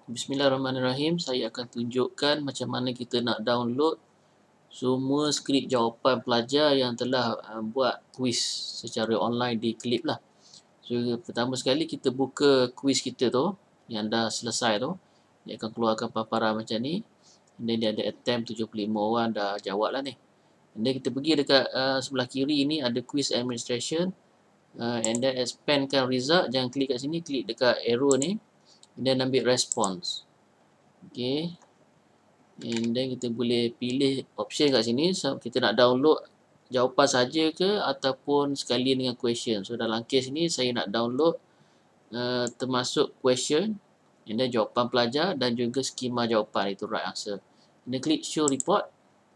Bismillahirrahmanirrahim. Saya akan tunjukkan macam mana kita nak download semua skrip jawapan pelajar yang telah buat kuis secara online di Clip lah. So, pertama sekali kita buka kuis kita tu yang dah selesai tu. Dia akan keluarkan paparan macam ni. And then dia ada attempt 75 orang dah jawab lah ni. And then kita pergi dekat sebelah kiri ni ada quiz administration. And then expandkan result. Jangan klik kat sini, klik dekat arrow ni. And then ambil response. Okay. And then kita boleh pilih option kat sini. So, kita nak download jawapan saja ke ataupun sekalian dengan question. So dalam kes ni saya nak download termasuk question, and then jawapan pelajar dan juga skema jawapan, itu right answer. And then klik show report.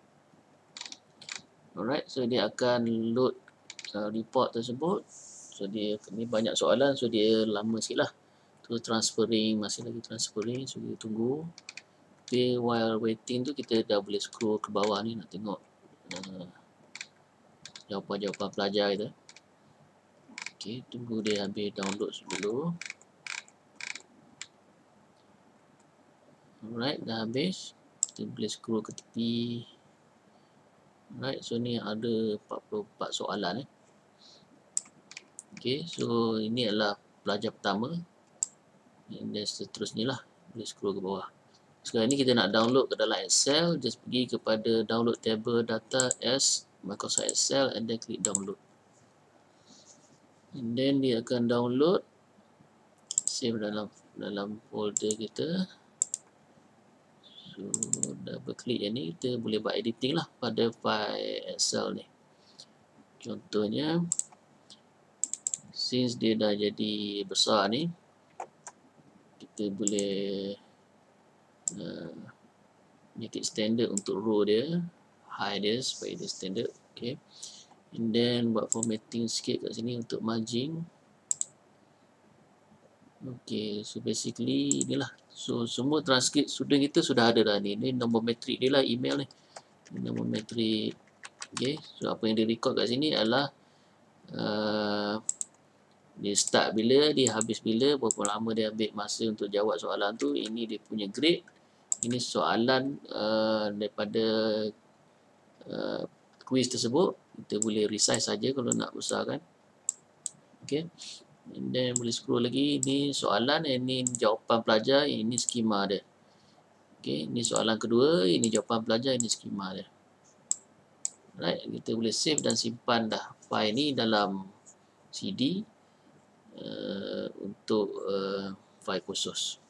Alright, so dia akan load report tersebut. So dia ni banyak soalan, so dia lama sikit lah. Tu transferring, masih lagi transferring, so kita tunggu. Okay, while waiting tu kita dah boleh scroll ke bawah ni nak tengok jawapan-jawapan pelajar kita. Okay, tunggu dia habis download dulu. Alright, dah habis. Kita boleh scroll ke tepi. Alright, so ni ada 44 soalan . Okay, so ini adalah pelajar pertama. Dan seterusnya lah. Boleh scroll ke bawah. Sekarang ni kita nak download ke dalam Excel. Just pergi kepada download table data as Microsoft Excel and then klik download. And then dia akan download. Save dalam folder kita. So double klik yang ni, kita boleh buat editing lah pada file Excel ni. Contohnya, since dia dah jadi besar ni, kita boleh make it standard untuk row dia, high dia supaya dia standard. Okay. And then buat formatting sikit kat sini untuk margin. Okay, so basically inilah. So semua transkrip student kita sudah ada dah ni. Ni nombor metrik dia lah, email ni. Ini nombor metrik. Okay, so apa yang dia record kat sini adalah dia start bila, dia habis bila, berapa lama dia ambil masa untuk jawab soalan tu. Ini dia punya grade. Ini soalan daripada quiz tersebut. Kita boleh resize saja kalau nak besarkan. Okay. And then boleh scroll lagi. Ini soalan, ini jawapan pelajar, ini skema dia. Okay, ini soalan kedua, ini jawapan pelajar, ini skema dia. Right, kita boleh save dan simpan dah file ni dalam CD untuk file khusus.